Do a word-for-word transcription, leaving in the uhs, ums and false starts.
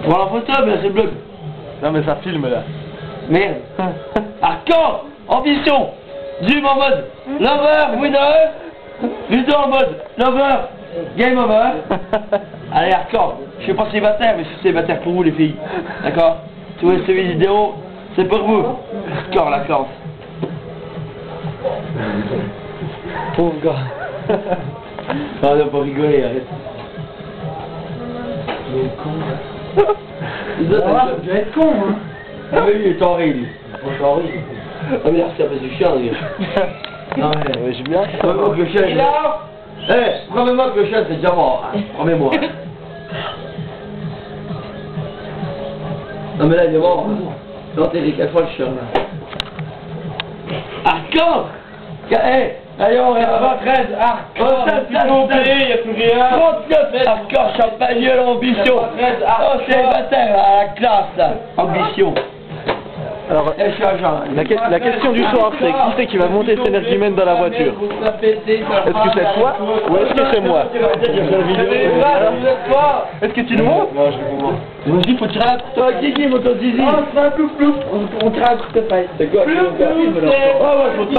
Prends la photo, mais c'est bleu. Non mais ça filme là. Merde. Hardcore, ambition. Zoom en mode lover, winner. Ludo en mode lover, game over. Allez, hardcore. Je suis pas célibataire, mais je suis célibataire pour vous les filles. D'accord? Si vous voulez cette vidéo, c'est pour vous. Hardcore la classe. Pauvre gars. Non, non, pas rigoler, arrête. Il est con là. Les autres, Ah, tu vas être con hein. ah mais lui il est en rire lui. Il est en rire. Ah mais là c'est parce que je suis en rire. Non mais... Ouais, j'ai bien. Promets-moi que le chien... Eh, promets-moi que le chien c'est déjà mort. Hein. Promets-moi. Non mais là il est mort. Non t'es les quatre fois le chien là. Ah quand? Eh, d'ailleurs on est à vingt-treize. Ah quand? Il n'y a plus rien. trente-neuf. Ah quand? Champagne l'ambition. Oh c'est bataille à la classe là. Ambition. Alors, Eh, je suis agent. la, que- la question du soir, c'est qui c'est qui va monter cet énergumène dans la voiture? Est-ce que c'est toi ou est-ce que c'est moi? Est-ce que tu nous montres? Non, je vais vous montrer. Vas-y, faut tirer un toi, Kiki, mon ton zizi. On se fait un plouf plouf. On tire un coup de paille. C'est quoi? Plouf, plouf, c'est- Oh, ouais, faut